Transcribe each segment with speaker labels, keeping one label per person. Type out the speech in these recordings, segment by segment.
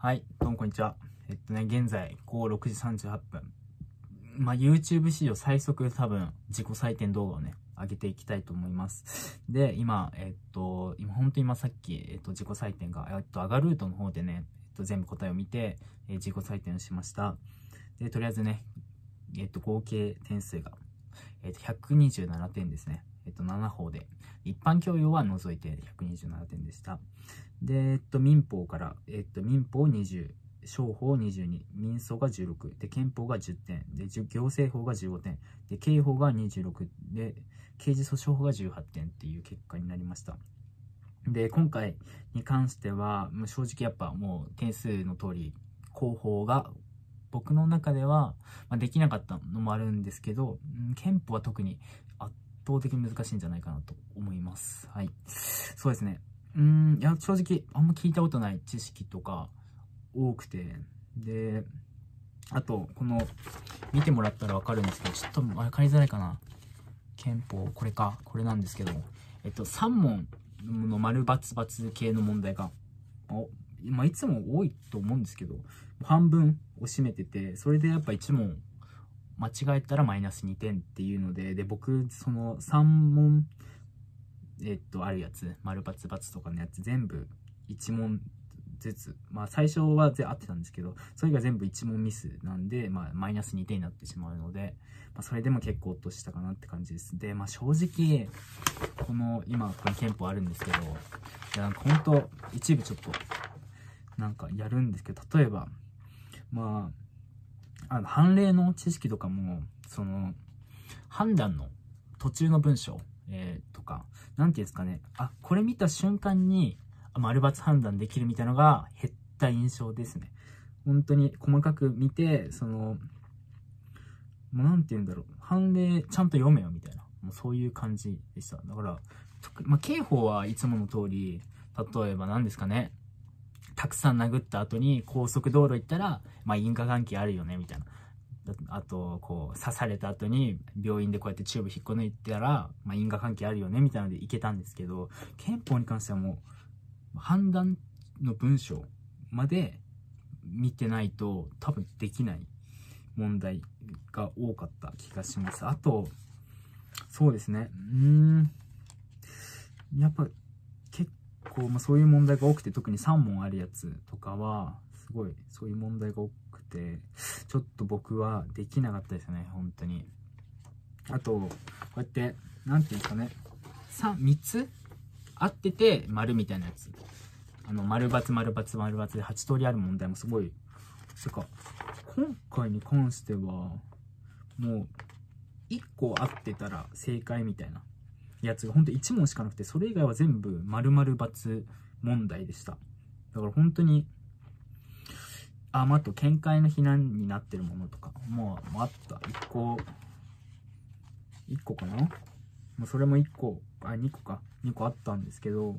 Speaker 1: はい、どうもこんにちは。現在、6時38分。YouTube 史上最速多分、自己採点動画をね、上げていきたいと思います。で、今、本当に今さっき、自己採点が、アガルートの方でね、全部答えを見て、自己採点をしました。で、とりあえずね、合計点数が、127点ですね。7法で。一般教養は除いて127点でした。で、民法から、民法20、商法22、民訴が16、で、憲法が10点、で、行政法が15点、で、刑法が26、で、刑事訴訟法が18点っていう結果になりました。で、今回に関しては、正直やっぱもう点数の通り、広報が僕の中では、できなかったのもあるんですけど、憲法は特に圧倒的に難しいんじゃないかなと思います。はい。そうですね。いや、正直、あんま聞いたことない知識とか多くて、で、あと、見てもらったらわかるんですけど、ちょっとわかりづらいかな。憲法、これなんですけど、3問の丸××系の問題が、いつも多いと思うんですけど、半分を占めてて、それでやっぱ1問間違えたらマイナス2点っていうので、僕、その3問、あるやつ、丸××とかのやつ全部1問ずつ、最初は合ってたんですけど、それが全部1問ミスなんで、マイナス2点になってしまうので、それでも結構落としたかなって感じです。で、正直、今、この憲法あるんですけど、いや、本当一部ちょっと、やるんですけど、例えば、判例の知識とかも、判断の途中の文章、とか、なんていうんですかね、これ見た瞬間に、丸×判断できるみたいなのが減った印象ですね。本当に細かく見て、もうなんて言うんだろう、判例ちゃんと読めよみたいな、もうそういう感じでした。だから、刑法はいつもの通り、例えば何ですかね、たくさん殴った後に高速道路行ったら、因果関係あるよね、みたいな。あと、刺された後に病院でこうやってチューブ引っこ抜いたら、因果関係あるよね、みたいなのでいけたんですけど、憲法に関してはもう、判断の文章まで見てないと多分できない問題が多かった気がします。あと、そうですね。やっぱ結構、そういう問題が多くて、特に3問あるやつとかは、すごいそういう問題が多くて、ちょっと僕はできなかったですね、本当に。あと、こうやって、なんていうんですかね、3つ合ってて、丸みたいなやつ。丸×丸×丸×で8通りある問題もすごい、今回に関しては、もう、1個合ってたら正解みたいなやつが本当1問しかなくて、それ以外は全部丸々×問題でした。だから本当に、あと見解の非難になってるものとかもあった。1個かな、もうそれも2個あったんですけど、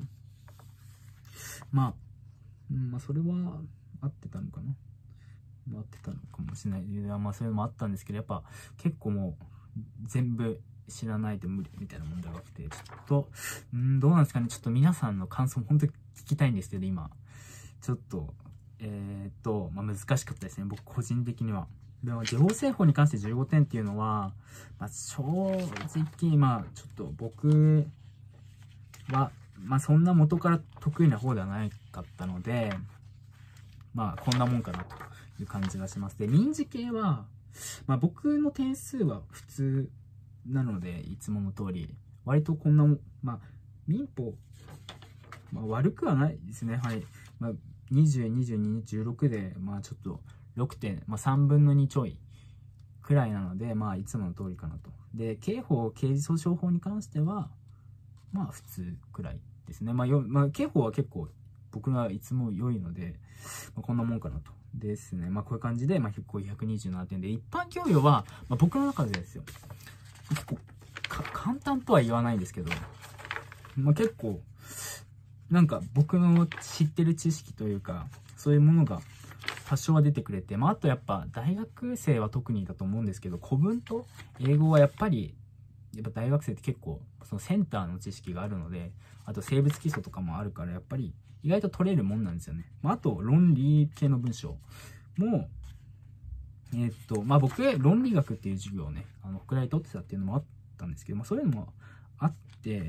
Speaker 1: それは合ってたのかな、合ってたのかもしれない。それもあったんですけど、やっぱ結構もう全部知らないと無理みたいな問題があって、ちょっと、どうなんですかね。ちょっと皆さんの感想も本当に聞きたいんですけど、今。ちょっと、難しかったですね。僕個人的には。でも、行政法に関して15点っていうのは、正直、ちょっと僕は、そんな元から得意な方ではなかったので、こんなもんかなという感じがします。で、民事系は、僕の点数は普通なので、いつもの通り、割とこんなもん、民法、悪くはないですね。はい。20、22、16で、ちょっと6点、3分の2ちょいくらいなので、いつもの通りかなと。で、刑法、刑事訴訟法に関しては、普通くらいですね。刑法は結構、僕はいつも良いので、こんなもんかなと。ですね。こういう感じで、127点で、一般教養は、僕の中でですよ。結構、簡単とは言わないんですけど、結構、僕の知ってる知識というか、そういうものが多少は出てくれて、あとやっぱ大学生は特にだと思うんですけど、古文と英語はやっぱりやっぱ大学生って結構、そのセンターの知識があるので、あと生物基礎とかもあるから、やっぱり意外と取れるもんなんですよね。まあ、あと、論理系の文章も、まあ、僕、論理学っていう授業をね、北大取ってたっていうのもあったんですけど、まあ、そういうのもあって、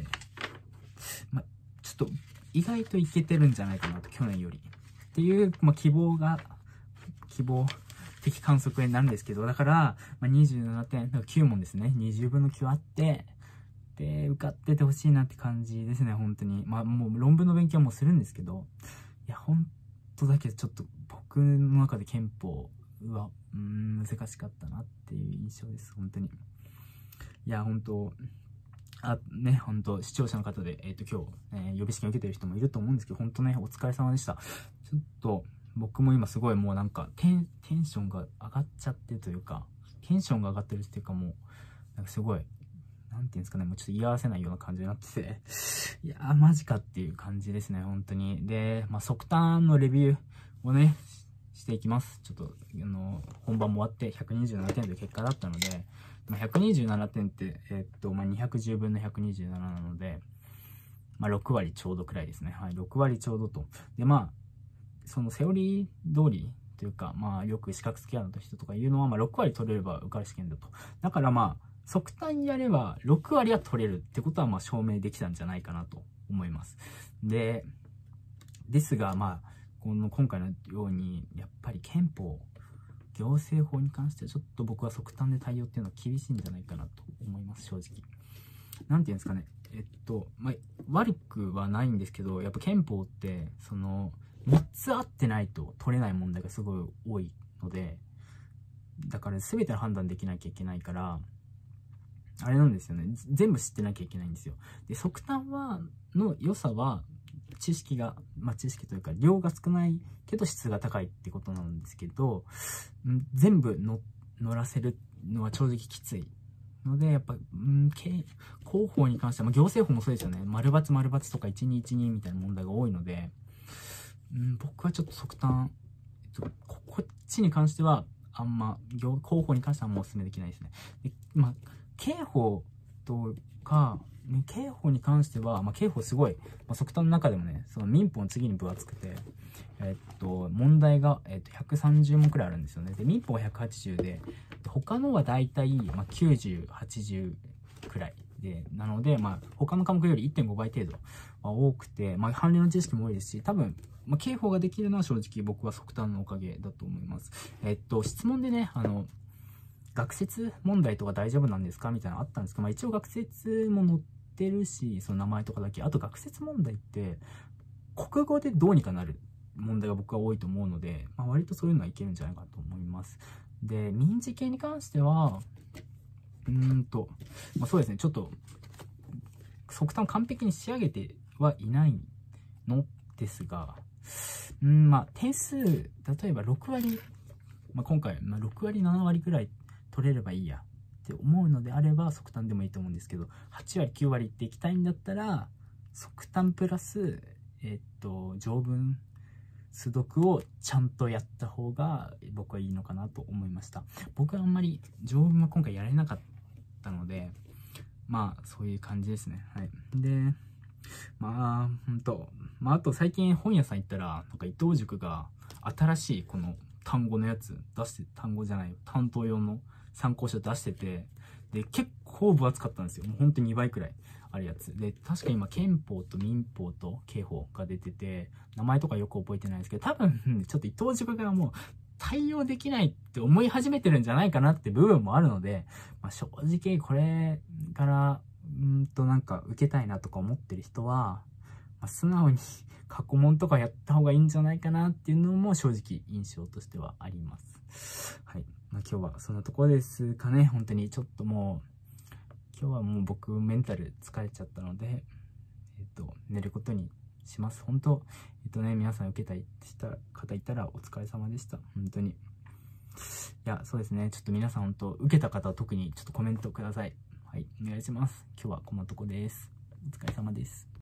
Speaker 1: まあ、ちょっと、意外といけてるんじゃないかなと、去年より。っていう、まあ、希望的観測になるんですけど、だから、まあ、27点、9問ですね。20分の9あって、で、受かっててほしいなって感じですね、本当に。まあ、もう論文の勉強もするんですけど、いや、本当だけど、ちょっと僕の中で憲法は、難しかったなっていう印象です、本当に。いや、本当本当視聴者の方で、今日、予備試験受けてる人もいると思うんですけど、本当ね、お疲れ様でした。ちょっと、僕も今すごいもうなんかテンションが上がっちゃってというか、テンションが上がってるっていうかもう、なんかすごい、なんていうんですかね、もうちょっと言い合わせないような感じになってて、いやーマジかっていう感じですね、本当に。で、まあ、即単のレビューをね、していきます。ちょっと、本番も終わって127点という結果だったので、まあ、127点って、まあ、210分の127なので、まあ、6割ちょうどくらいですね。はい、6割ちょうどと。で、まあ、そのセオリー通りというか、まあ、よく資格付き合うの人とかいうのは、まあ、6割取れれば受かる試験だと。だからまあ、即単やれば6割は取れるってことは、まあ、証明できたんじゃないかなと思います。ですが、まあ、今回のように、やっぱり憲法、行政法に関してはちょっと僕は即単で対応っていうのは厳しいんじゃないかなと思います、正直。なんていうんですかね。まあ、悪くはないんですけど、やっぱ憲法って、3つ合ってないと取れない問題がすごい多いので、だから全ての判断できなきゃいけないから、あれなんですよね。全部知ってなきゃいけないんですよ。で、即単の良さは、知識というか、量が少ないけど質が高いってことなんですけど、全部乗らせるのは正直きつい。ので、やっぱ、広報に関しては、行政法もそうですよね。〇×〇×とか1212みたいな問題が多いので、僕はちょっと即単、こっちに関しては、あんま、広報に関してはもうお勧めできないですね。で、まあ、刑法に関しては、まあ、刑法すごい、まあ、即単の中でもね、その民法の次に分厚くて、問題が、130問くらいあるんですよね。で、民法が180で、他のはだいたい、まあ、90、80くらいで、なので、まあ、他の科目より 1.5 倍程度は多くて、まあ、判例の知識も多いですし、多分、まあ、刑法ができるのは正直僕は即単のおかげだと思います。質問でね、学説問題とか大丈夫なんですかみたいなのあったんですけど、まあ、一応学説も載ってるし、その名前とかだけ。あと学説問題って、国語でどうにかなる問題が僕は多いと思うので、まあ、割とそういうのはいけるんじゃないかと思います。で、民事系に関しては、まあ、そうですね、ちょっと、即単を完璧に仕上げてはいないのですが、まあ、点数、例えば6割、まあ、今回、まあ、6割、7割くらい取れればいいやって思うのであれば、即単でもいいと思うんですけど、8割、9割っていきたいんだったら、即単プラス、条文、数読をちゃんとやった方が僕はいいのかなと思いました。僕はあんまり条文は今回やれなかったので、まあ、そういう感じですね。はい。で、まあ、あと最近本屋さん行ったら、なんか伊藤塾が新しいこの単語のやつ担当用の参考書出してて、で、結構分厚かったんですよ。もう本当に2倍くらいあるやつ。で、確か今憲法と民法と刑法が出てて、名前とかよく覚えてないんですけど、多分、ちょっと伊藤塾がもう対応できないって思い始めてるんじゃないかなって部分もあるので、まあ、正直これから、なんか受けたいなとか思ってる人は、まあ、素直に過去問とかやった方がいいんじゃないかなっていうのも正直印象としてはあります。はい。まあ、今日はそんなところですかね。本当にちょっともう、今日はもう僕メンタル疲れちゃったので、寝ることにします。本当、皆さん受けたい方いたらお疲れ様でした。本当に。いや、そうですね。ちょっと皆さん本当、受けた方は特にちょっとコメントください。はい、お願いします。今日はこんなとこです。お疲れ様です。